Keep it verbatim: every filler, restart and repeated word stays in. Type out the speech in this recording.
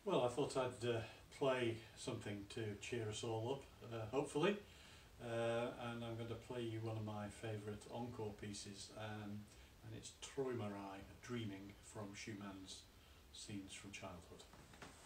Well, I thought I'd uh, play something to cheer us all up, uh, hopefully, uh, and I'm going to play you one of my favourite encore pieces, um, and it's Traumerei, Dreaming, from Schumann's Scenes from Childhood.